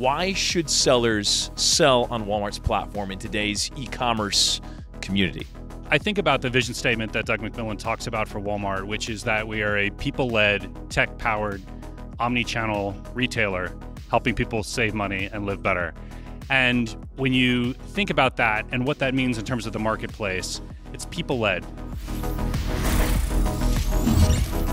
Why should sellers sell on Walmart's platform in today's e-commerce community? I think about the vision statement that Doug McMillon talks about for Walmart, which is that we are a people-led, tech-powered, omni-channel retailer helping people save money and live better. And when you think about that and what that means in terms of the marketplace, it's people-led.